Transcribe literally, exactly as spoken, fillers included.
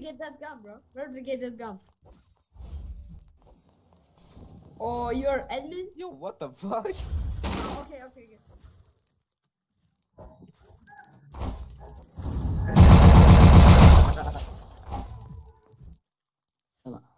get that gun, bro? Where to get that gun? Oh, you're admin? Yo, what the fuck? Oh, okay, okay, okay. Come on.